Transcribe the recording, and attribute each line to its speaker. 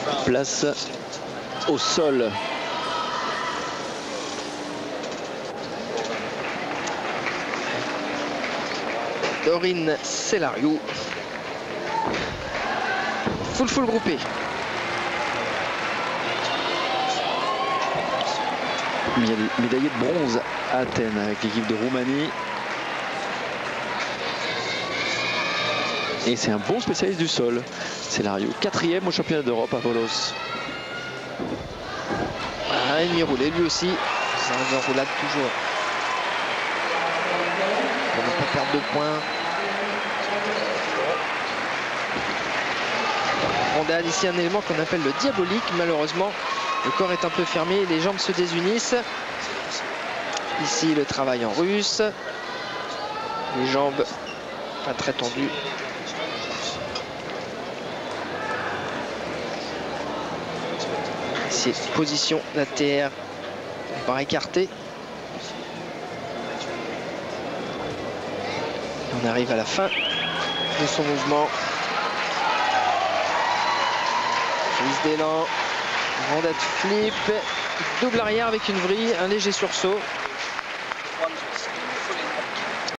Speaker 1: Place au sol.
Speaker 2: Dorine Cellariou. Full groupé.
Speaker 1: Médaillé de bronze à Athènes avec l'équipe de Roumanie. Et c'est un bon spécialiste du sol. Cellariou, 4e au championnat d'Europe à Volos.
Speaker 2: Ah, il roulé lui aussi. C'est un roulade toujours. Pour ne pas perdre de points. On a ici un élément qu'on appelle le diabolique. Malheureusement, le corps est un peu fermé, les jambes se désunissent. Ici, le travail en russe. Les jambes pas très tendues. Ici, position d'ATR, bras écarté. On arrive à la fin de son mouvement. Prise d'élan, rondette flip, double arrière avec une vrille, un léger sursaut.